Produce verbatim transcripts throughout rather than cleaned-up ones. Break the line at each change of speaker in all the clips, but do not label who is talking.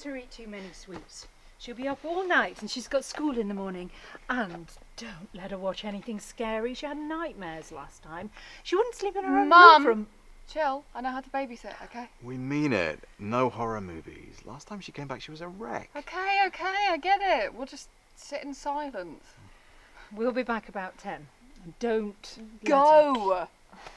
her eat too many sweets. She'll be up all night and she's got school in the morning. And don't let her watch anything scary. She had nightmares last time. She wouldn't sleep in her own
Mum,
room for...
chill. I know how to babysit, okay?
We mean it. No horror movies. Last time she came back, she was a wreck.
Okay, okay, I get it. We'll just sit in silence.
We'll be back about ten. And don't...
Go!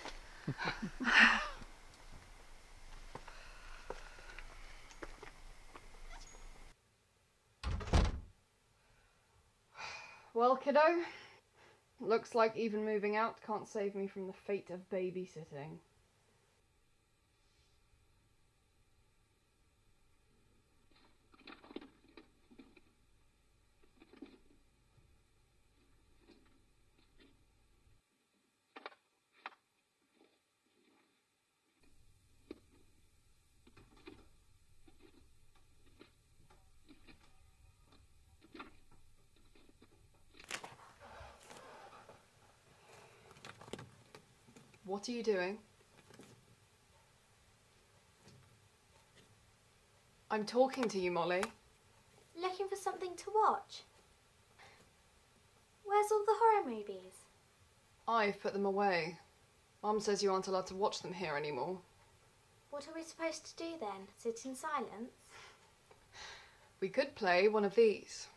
Well, kiddo, looks like even moving out can't save me from the fate of babysitting. What are you doing? I'm talking to you, Molly.
Looking for something to watch? Where's all the horror movies?
I've put them away. Mum says you aren't allowed to watch them here anymore.
What are we supposed to do then? Sit in silence?
We could play one of these.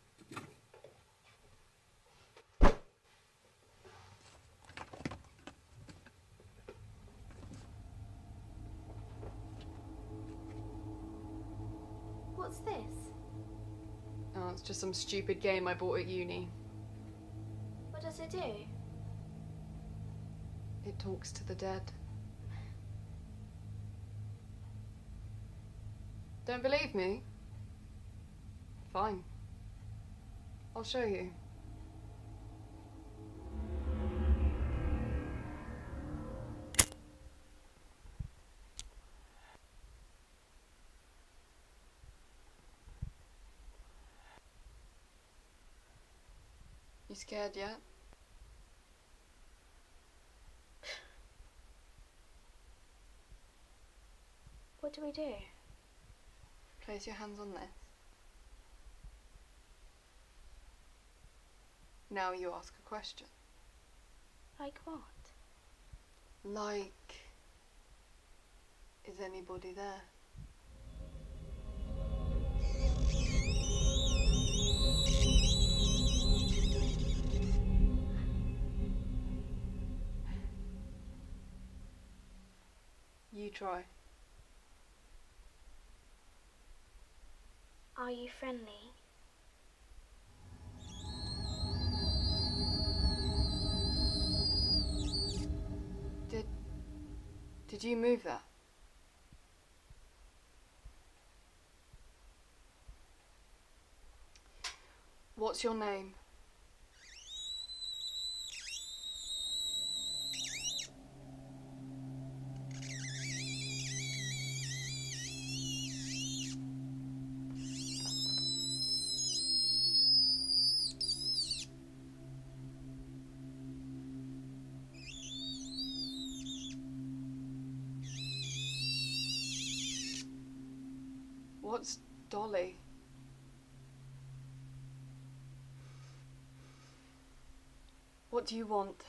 What's this?
Oh, it's just some stupid game I bought at uni.
What does it do?
It talks to the dead. Don't believe me? Fine. I'll show you. You scared yet?
What do we do?
Place your hands on this. Now you ask a question.
Like what?
Like, is anybody there? You try.
Are you friendly?
Did... Did you move that? What's your name? What's Dolly? What do you want?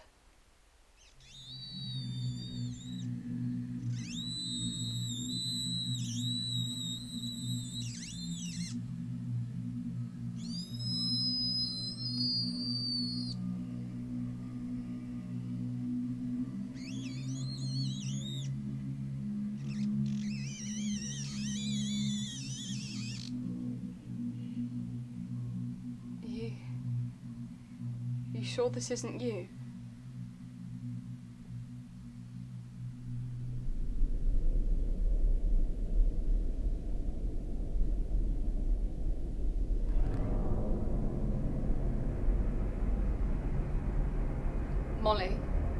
You... You sure this isn't you? Molly.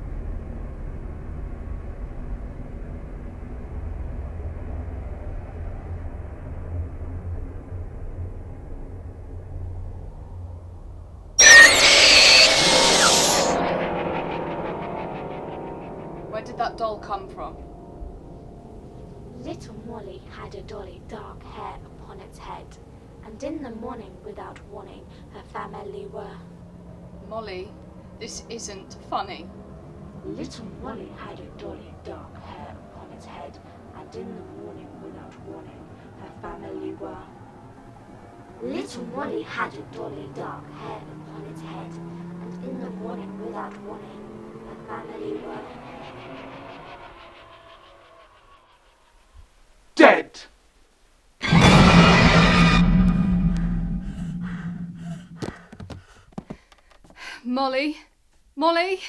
Where did that doll come from?
Little Molly had a dolly dark hair upon upon its head, and in the morning, without warning, her family were.
Molly, this isn't funny.
Little Molly had a dolly dark hair upon its head, and in the morning, without warning, her family were. Little Molly had a dolly dark hair upon its head, and in the morning, without warning, her family were.
Dead!
Molly? Molly?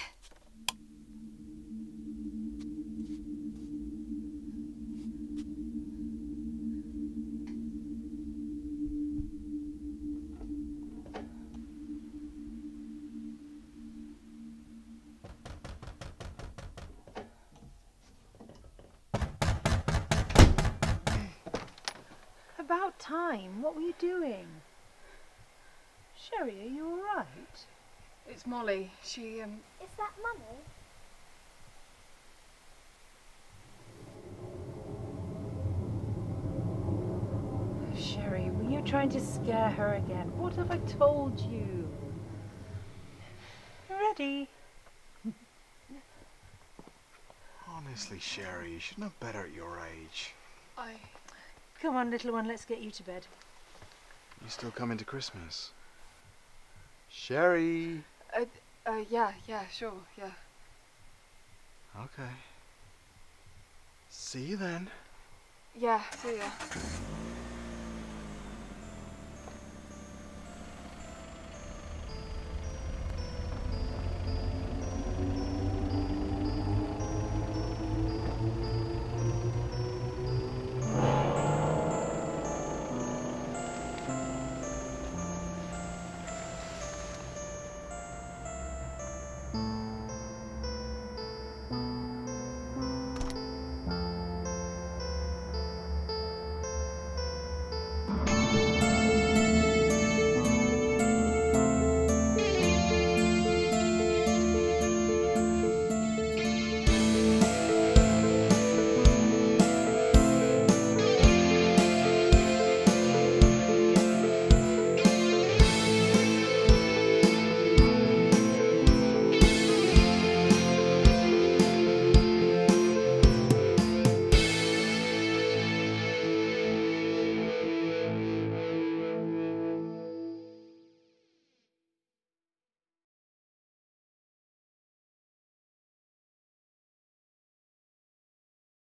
About time. What were you doing? Sherry, are you all right?
It's Molly. She, um...
Is that Mummy?
Sherry, were you trying to scare her again? What have I told you? Ready?
Honestly, Sherry, you should know better at your age.
I...
Come on, little one, let's get you to bed.
You still coming to Christmas? Sherry!
Uh, uh, yeah, yeah, sure, yeah.
Okay. See you then.
Yeah, see ya.